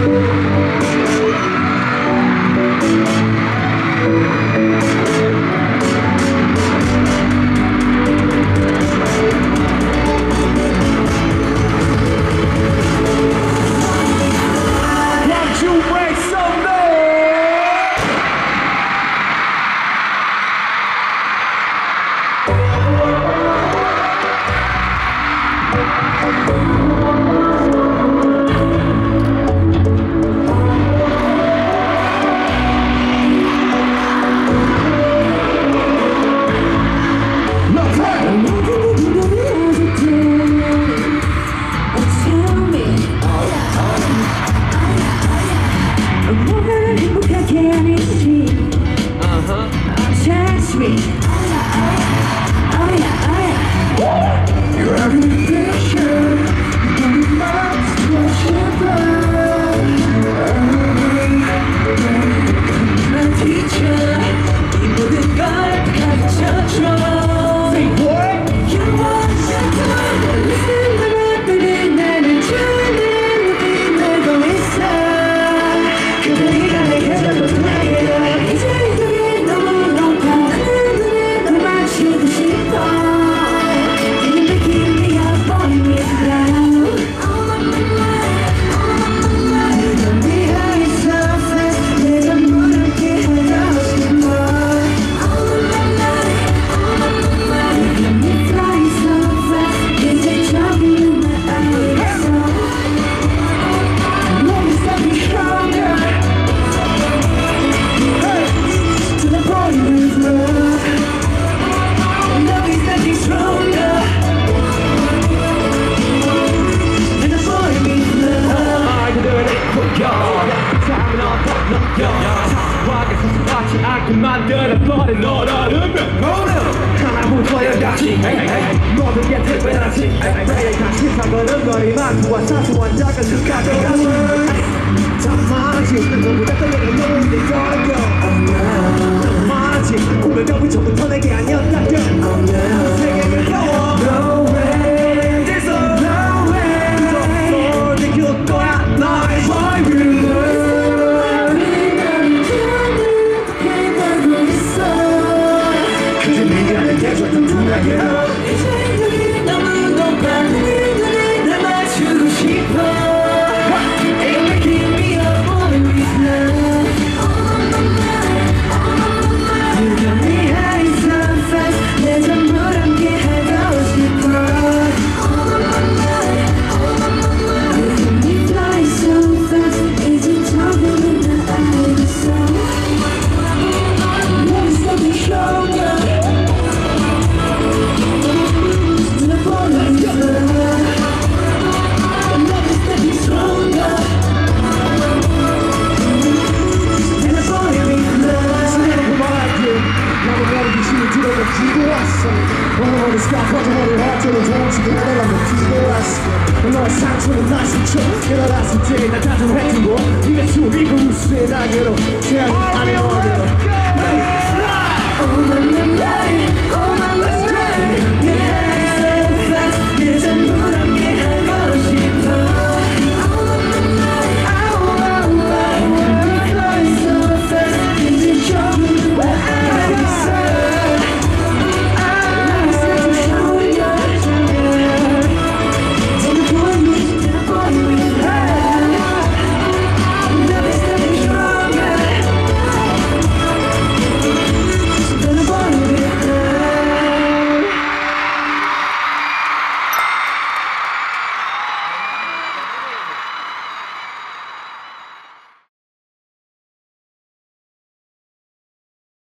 만들어버린 너라는 하나부터야 같이 모든 게 특별하지 매일 같이 사거는 너희만 사소한 작은 습관들 참 많지 너보다 더 내가 너를 내걸어요 참 많지 꿈을 더위 전부터 내게 아니었다며 세계를 겨워 No way There's no way 너 내길 거야 너의 boy 이제 너무 높아 날 맞추고 싶어 You're making me a boy with love You got me high so fast 내 전부 함께 하고 싶어 You got me fly so fast 이제 조금은 다 알겠어 Love is getting stronger 오늘 스카프하자 머리를 하트로 동치고 내가 놓치고 왔어 너의 상처는 나신 척 일어났을 때 난 다정했던 거 네가 숨이고 웃으며 나게로 태양이 아니어도